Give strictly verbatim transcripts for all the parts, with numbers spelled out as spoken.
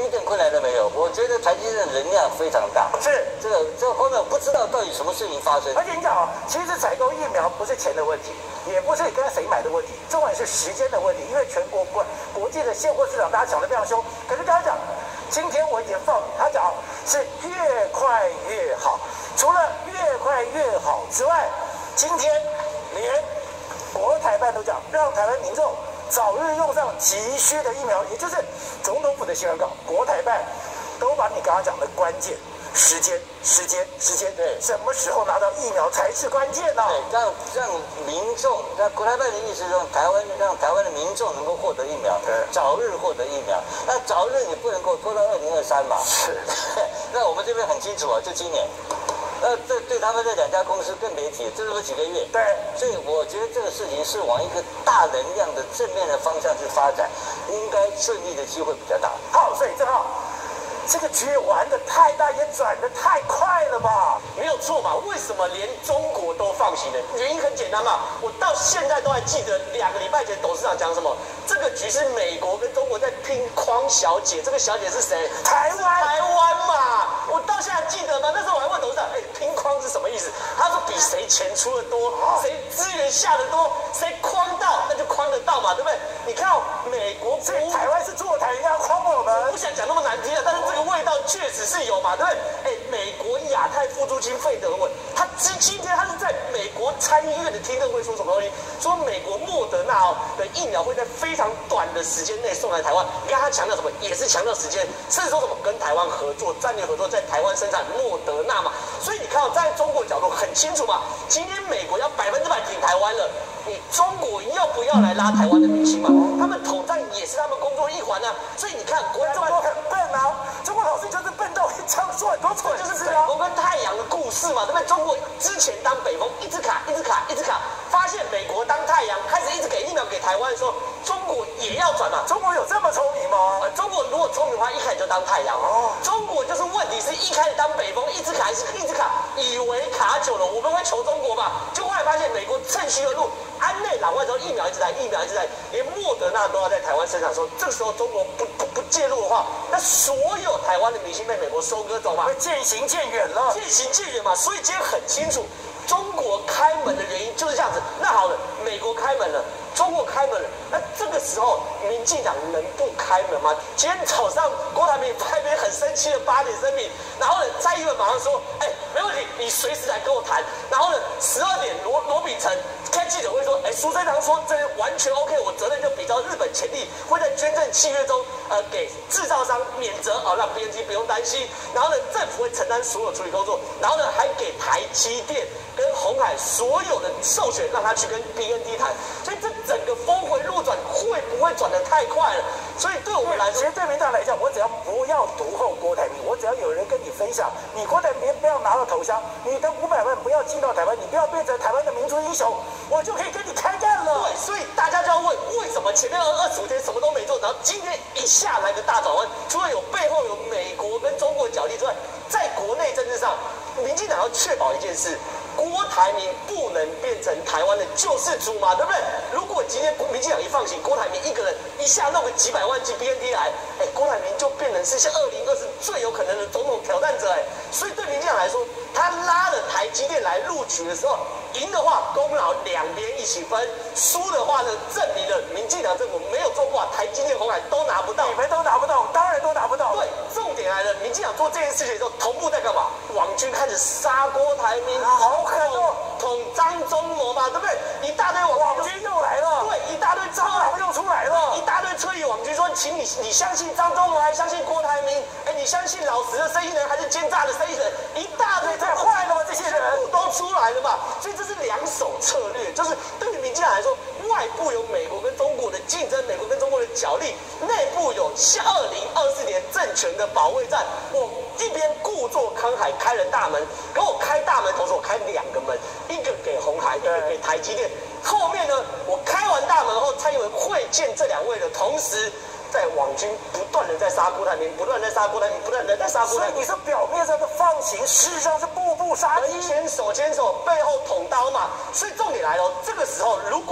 一点困难都没有。我觉得台积电的能量非常大， 是这个这个后面不知道到底什么事情发生。 而且你讲啊，其实采购疫苗不是钱的问题，也不是你跟谁买的问题，重点是时间的问题。因为全国国国际的现货市场大家抢得非常凶，可是刚才讲，今天我已经放他讲是越快越好，除了越快越好之外，今天连国台办都讲让台湾民众早日用上急需的疫苗，也就是总统府的新闻稿，国台办都把你刚刚讲的关键时间、时间、时间， 对， 什么时候拿到疫苗才是关键呢？ 对，让让民众，那国台办的意思是让台湾让台湾的民众能够获得疫苗， 对， 早日获得疫苗。那早日你不能够拖到二零二三嘛？ 是。 那我们这边很清楚啊，就今年。那这对他们这两家公司更别提，这都是几个月。 对， 所以我觉得这个事情是往一个大能量的正面的方向去发展，应该顺利的机会比较大。 好，所以正好。这个局玩的太大，也转的太快了吧？ 没有错嘛？为什么连中国都放行了？原因很简单嘛，我到现在都还记得两个礼拜前董事长讲什么，这个局是美国跟中国在拼框小姐，这个小姐是谁？ 台湾， 台湾嘛，我到现在记得吗？那时候我还问董事长，哎，拼框是什么意思？他说比谁钱出的多，谁资源下的多，谁框到那就框得到嘛，对不对？你看、哦、美国， 所以台湾是坐台，人家框我们。 不想讲那么难听啊，但是这个味道确实是有嘛，对不对？哎，美国亚太副驻青费德文，他今今天他是在美国参议院的听证会说什么东西？说美国莫德纳哦的疫苗会在非常短的时间内送来台湾。你看他强调什么？也是强调时间，甚至说什么跟台湾合作、战略合作，在台湾生产莫德纳嘛。所以你看到、哦、在中国角度很清楚嘛，今天美国要百分之百挺台湾了。你中国要不要来拉台湾的明星嘛？他们统战也是他们工作一环啊。所以你看，国中国很笨啊，中国老师就是笨到会这样说很多错， 就是北风跟太阳的故事嘛，对不对？中国之前当北风一直卡，一直卡，一直卡，发现美国当太阳，开始一直给疫苗给台湾的时候，中国也要转嘛。 中国有这么聪明吗？ 呃，中国如果聪明的话，一开始就当太阳哦。中国就是问题是一开始当北风，一直卡，一直一直卡，以为卡久了我们会求中国嘛，就后来发现美国趁虚而入。安内攘外之后，疫苗一直来，疫苗一直来，连莫德纳都要在台湾生产的时候，这个时候中国不不不介入的话，那所有台湾的明星被美国收割走嘛， 会渐行渐远了， 渐行渐远嘛。所以今天很清楚，中国开门的原因就是这样子。那好了，美国开门了，中国开门了，那这个时候民进党能不开门吗？今天早上郭台铭发一篇很生气的八点声明，然后呢，蔡英文马上说，哎，没问题，你随时来跟我谈。然后呢，十二点罗罗秉成开记者会说，哎，苏贞昌说这完全 OK， 我责任就比照日本潜力，会在捐赠契约中，呃，给制造商免责，哦，让 B N T 不用担心。然后呢，政府会承担所有处理工作，然后呢，还给台积电跟鸿海所有的授权，让他去跟 B N T 谈。所以这整个峰回路转，会不会转得太快了？所以对我们来说， 其实对民党来讲，我只要不要独后郭台铭，我只要有人跟你分享，你郭台铭不要拿到头香，你的五百万不要进到台湾，你不要变成台湾的民族英雄，我就可以跟你开干了。 对，所以大家就要问，为什么前面二十五天什么都没做，然后今天一下来个大转弯？除了有背后有美国跟中国角力之外，在国内政治上，民进党要确保一件事。郭台铭不能变成台湾的救世主嘛，对不对？如果今天民进党一放行，郭台铭一个人一下弄个几百万剂 B N T 来，哎，郭台铭就变成是像二零二四最有可能的总统挑战者，哎，所以对民进党来说，他拉了台积电来录取的时候，赢的话功劳两边一起分，输的话呢，证明了民进党政府没有做过，台积电、鸿海都拿不到， 你们都拿不到，当然都拿不到。 对，重点来了，民进党做这件事情的时候，同步在干嘛？网军开始杀郭台铭， 好狠哦！ 捅张忠谋嘛，对不对？一大堆网网军又来了， 对，一大堆蟑螂又出来了， 一大堆侧翼网军说，请你你相信张忠谋，还相信郭台铭？哎，你相信老实的生意人，还是奸诈的生意人？一大堆太坏了吧，这些人都出来了嘛，所以这是两手策略，就是对于民进党来说，外部有美国跟中国的竞争，美国跟中国的角力，内部有二零二四年政权的保卫战。我一边故作慷慨开了大门，给我开大门，同时我开两个门，一个给鸿海，一个给台积电。后面呢，我开完大门后，蔡英文会见这两位的同时，在网军不断的在杀郭台铭，不断的在杀郭台铭，不断的在杀郭台铭。 所以你说表面上的放行，事实上是步步杀机， 牵手牵手，背后捅刀嘛。所以重点来了，这个时候如果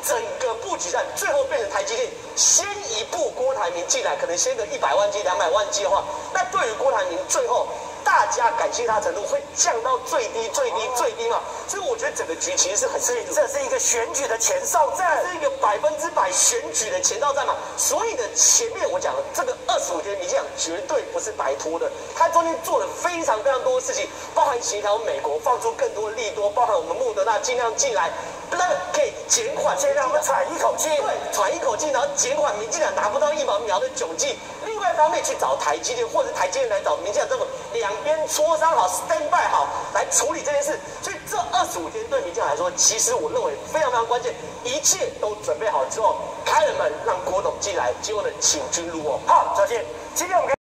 整个布局战，最后变成台积电先一步郭台铭进来，可能先个一百万剂、两百万剂的话，那对于郭台铭最后大家感谢他程度会降到最低、最低、最低嘛？所以我觉得整个局其实是很清楚， 这是一个选举的前哨战， 是一个百分之百选举的前哨战嘛。所以呢，前面我讲了，这个二十五天，民进党绝对不是白拖的，他中间做了非常非常多的事情，包含协调美国，放出更多的利多，包含我们莫德纳尽量进来。那可以减缓， 先让我们喘一口气， 对，喘一口气，然后减缓民进党拿不到疫苗苗的窘境。另外一方面，去找台积电，或者台积电来找民进党政府，两边磋商好 ，stand by 好，来处理这件事。所以这二十五天对民进党来说，其实我认为非常非常关键。一切都准备好之后，开了门让郭董进来，结果呢，请君入瓮。 好，小谢，今天我们。